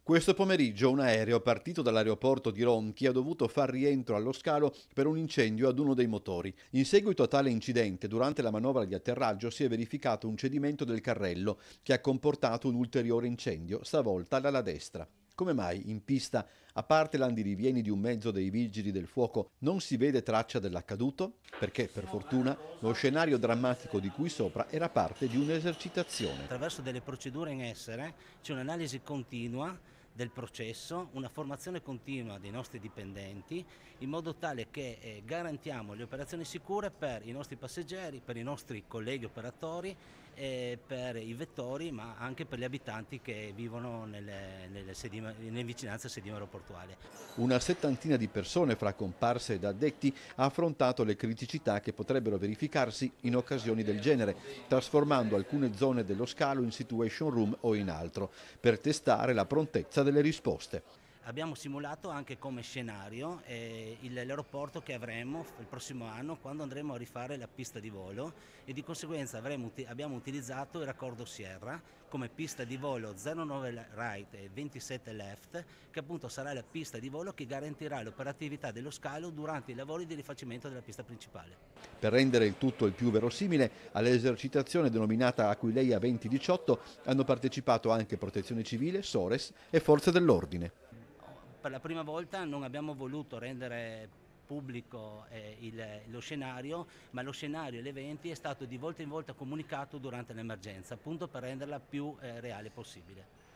Questo pomeriggio un aereo partito dall'aeroporto di Ronchi ha dovuto far rientro allo scalo per un incendio ad uno dei motori. In seguito a tale incidente, durante la manovra di atterraggio si è verificato un cedimento del carrello che ha comportato un ulteriore incendio, stavolta dalla destra. Come mai in pista, a parte l'andirivieni di un mezzo dei vigili del fuoco, non si vede traccia dell'accaduto? Perché, per fortuna, lo scenario drammatico di cui sopra era parte di un'esercitazione. Attraverso delle procedure in essere c'è un'analisi continua del processo, una formazione continua dei nostri dipendenti, in modo tale che garantiamo le operazioni sicure per i nostri passeggeri, per i nostri colleghi operatori, per i vettori, ma anche per gli abitanti che vivono nelle vicinanze del sedime aeroportuale. Una settantina di persone, fra comparse ed addetti, ha affrontato le criticità che potrebbero verificarsi in occasioni del genere, trasformando alcune zone dello scalo in situation room o in altro, per testare la prontezza delle risposte. Abbiamo simulato anche come scenario l'aeroporto che avremo il prossimo anno quando andremo a rifare la pista di volo e di conseguenza abbiamo utilizzato il raccordo Sierra come pista di volo 09 right e 27 left, che appunto sarà la pista di volo che garantirà l'operatività dello scalo durante i lavori di rifacimento della pista principale. Per rendere il tutto il più verosimile, all'esercitazione denominata Aquileia 2018 hanno partecipato anche Protezione Civile, Sores e Forze dell'Ordine. Per la prima volta non abbiamo voluto rendere pubblico lo scenario, ma lo scenario e l'evento è stato di volta in volta comunicato durante l'emergenza, appunto per renderla più reale possibile.